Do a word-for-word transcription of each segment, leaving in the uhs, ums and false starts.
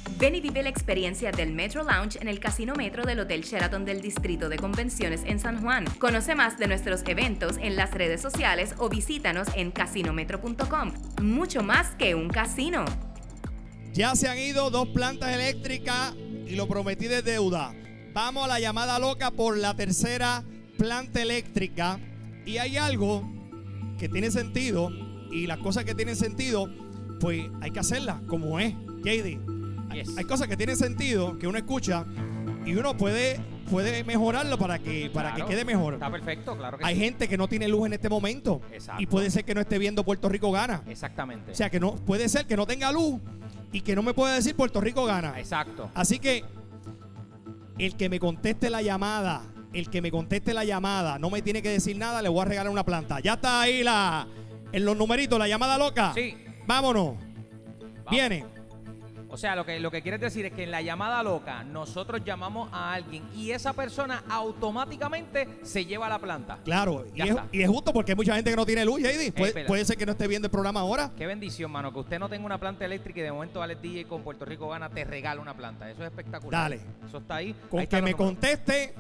Ven y vive la experiencia del Metro Lounge en el Casino Metro del Hotel Sheraton del Distrito de Convenciones en San Juan. Conoce más de nuestros eventos en las redes sociales o visítanos en casino metro punto com. Mucho más que un casino. Ya se han ido dos plantas eléctricas y lo prometí de deuda. Vamos a la llamada loca por la tercera planta eléctrica. Y hay algo que tiene sentido, y las cosas que tienen sentido, pues hay que hacerlas como es, J D. Yes. Hay cosas que tienen sentido, que uno escucha y uno puede, puede mejorarlo para que, para claro, que quede mejor. Está perfecto, claro que Hay sí. gente que no tiene luz en este momento. Exacto. Y puede ser que no esté viendo Puerto Rico Gana. Exactamente. O sea, que no puede ser que no tenga luz y que no me pueda decir Puerto Rico Gana. Exacto. Así que el que me conteste la llamada, el que me conteste la llamada, no me tiene que decir nada, le voy a regalar una planta. Ya está ahí la, en los numeritos, la llamada loca. Sí. Vámonos. Vamos. Viene. O sea, lo que, lo que quieres decir es que en la llamada loca nosotros llamamos a alguien y esa persona automáticamente se lleva a la planta. Claro, y es, y es justo porque hay mucha gente que no tiene luz, J D. Puede, Hey, puede ser que no esté viendo el programa ahora. Qué bendición, mano, que usted no tenga una planta eléctrica y de momento Alex D J con Puerto Rico Gana te regala una planta. Eso es espectacular. Dale. Eso está ahí. Con ahí que me conteste.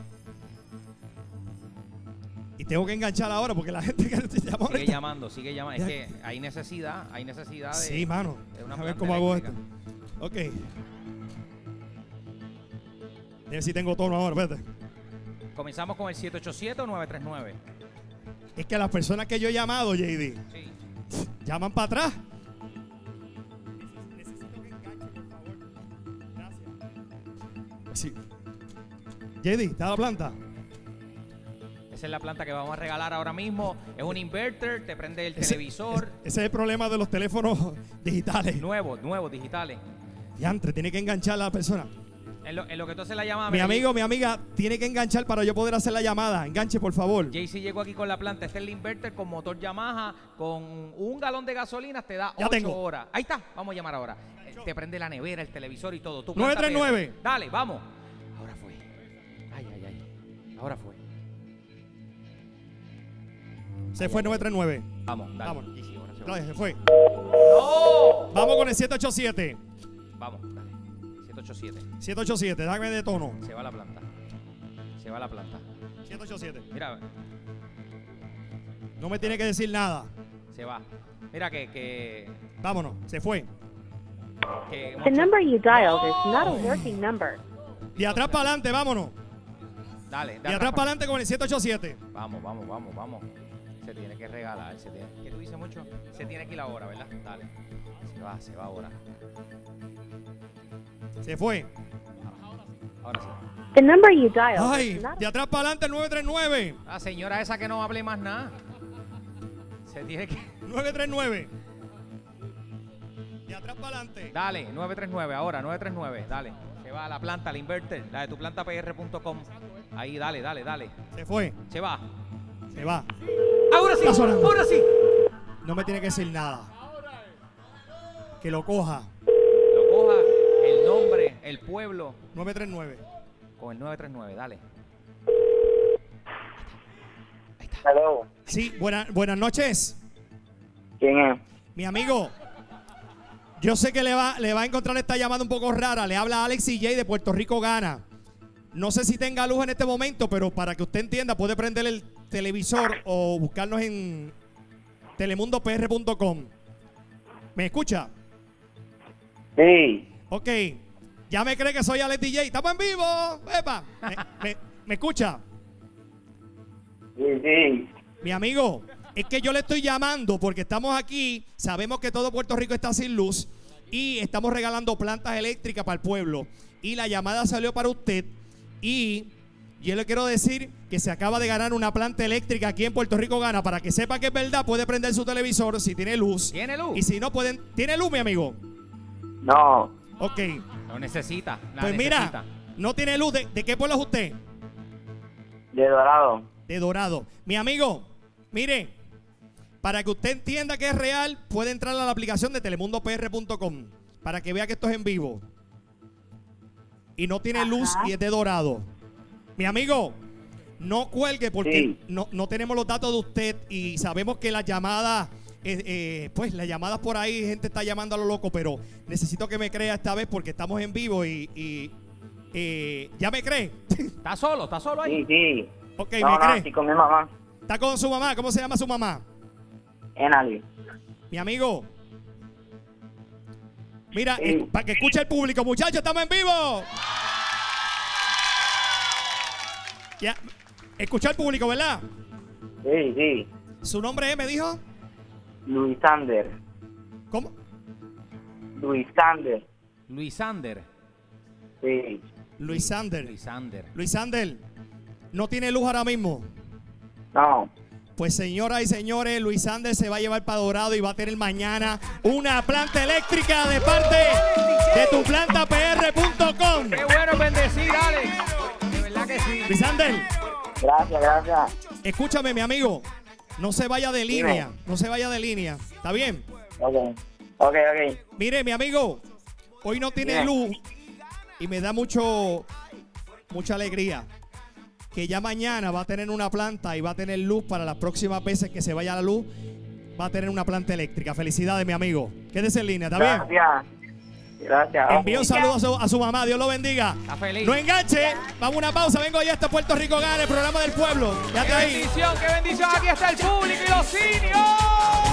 Y tengo que enganchar ahora porque la gente que llama Sigue llamando, sigue llamando. Es que hay necesidad, hay necesidad de. Sí, mano. De una a ver planta cómo hago eléctrica. esto. Ok. A ver si tengo tono ahora, espérate. Comenzamos con el siete ocho siete o nueve tres nueve. Es que las personas que yo he llamado, J D, Sí. llaman para atrás. Necesito que enganche, por favor. Gracias. Sí. J D, ¿está la planta? Esa es la planta que vamos a regalar ahora mismo. Es un inverter, te prende el Ese, televisor. Ese, ese es el problema de los teléfonos digitales. Nuevos, nuevos, digitales. Diantre, tiene que enganchar a la persona. En lo, en lo que tú haces la llamada. Mi mira, amigo, mi amiga, tiene que enganchar para yo poder hacer la llamada. Enganche, por favor. Jaycee llegó aquí con la planta. Este es el inverter con motor Yamaha. Con un galón de gasolina te da Ya ocho tengo. horas. Ahí está. Vamos a llamar ahora. Eh, Te prende la nevera, el televisor y todo. Tu nueve planta tres nueve. P R. Dale, vamos. Ahora fue. Ay, ay, ay. Ahora fue. Se fue nueve tres nueve. Vamos, dale. Vámonos. Jaycee, ahora se va. Claro, se fue. ¡No! Vamos con el siete ocho siete. Vamos, dale. siete ocho siete. siete ocho siete, dame de tono. Se va la planta. Se va la planta. siete ocho siete. Mira, No me tiene que decir nada. se va. Mira que. que, Vámonos, se fue. que The number you dialed ¡No! is not a working number. De atrás para adelante, vámonos. Dale, De atrás para adelante con el siete ocho siete. Vamos, vamos, vamos, vamos. Se tiene que regalar. Se tiene, ¿qué tú dices mucho? Se tiene que ir ahora, ¿verdad? Dale. Se va, se va ahora. Se fue. Ahora sí. The number you dialed Ay, is not de atrás para adelante el nueve tres nueve. La señora esa que no hable más nada. Se tiene que. nueve tres nueve. De atrás para adelante. Dale, nueve tres nueve, ahora, nueve tres nueve, dale. Se va a la planta, al inverter, la de tu planta P R punto com. Ahí, dale, dale, dale. Se fue. Se va. Se va. Ahora sí, Está sonando. ahora sí. No me tiene que decir nada. Que lo coja. Lo coja, el nombre, el pueblo, nueve tres nueve. con el nueve tres nueve, dale. Hello. Sí, buena- buenas noches. ¿Quién es? Mi amigo, yo sé que le va, le va a encontrar esta llamada un poco rara. Le habla Alex y Jay de Puerto Rico Gana. No sé si tenga luz en este momento, pero para que usted entienda, puede prender el televisor o buscarnos en telemundo P R punto com. ¿Me escucha? Sí. Ok. Ya me cree que soy Alex D J. ¡Estamos en vivo! ¡Epa! ¿Me, me- me escucha? Sí, sí. Mi amigo, es que yo le estoy llamando porque estamos aquí, sabemos que todo Puerto Rico está sin luz y estamos regalando plantas eléctricas para el pueblo. Y la llamada salió para usted y yo le quiero decir que se acaba de ganar una planta eléctrica aquí en Puerto Rico Gana. Para que sepa que es verdad, puede prender su televisor si tiene luz. ¿Tiene luz? Y si no pueden, ¿tiene luz, mi amigo? No. Ok. Lo necesita, la Pues necesita. mira, no tiene luz. ¿De, de qué pueblo es usted? De Dorado. De Dorado. Mi amigo, mire, para que usted entienda que es real, puede entrar a la aplicación de telemundo P R punto com para que vea que esto es en vivo. Y no tiene luz y es de Dorado. Mi amigo, no cuelgue porque Sí. no, no tenemos los datos de usted y sabemos que las llamadas eh, eh, pues las llamadas por ahí, gente está llamando a lo loco, pero necesito que me crea esta vez porque estamos en vivo y, y eh, ¿ya me cree? ¿Está solo? ¿Está solo ahí? Sí, sí. Ok, No, ¿me no, cree? estoy con mi mamá. ¿Está con su mamá? ¿Cómo se llama su mamá? Enali. Mi amigo. Mira, Sí. eh, para que escuche el público, muchachos, estamos en vivo. Ya, escucha el público, ¿verdad? Sí, sí. ¿Su nombre es, me dijo? Luis Sander. ¿Cómo? Luis Sander. Luis Sander. Sí. Luis Sander. Luis Sander. Luis Sander, ¿no tiene luz ahora mismo? No. Pues señoras y señores, Luis Sander se va a llevar para Dorado y va a tener mañana una planta eléctrica de parte de tu planta P R punto com. Qué bueno bendecir, Alex. De verdad que sí. Luis Sander, Gracias, gracias. escúchame, mi amigo. No se vaya de Dime. línea. No se vaya de línea. ¿Está bien? Ok. Ok, ok. Mire, mi amigo, hoy no tiene Bien. luz y me da mucho, mucha alegría que ya mañana va a tener una planta y va a tener luz para las próximas veces que se vaya la luz. Va a tener una planta eléctrica. Felicidades, mi amigo. Quédese en línea, ¿está bien? Gracias. Gracias. Envío un saludo a su, a su mamá. Dios lo bendiga. Está feliz. No enganche. Vamos a una pausa. Vengo ya hasta Puerto Rico Gana, el programa del pueblo. Ya ¡Qué te ahí. bendición, qué bendición! Aquí está el público y los simios.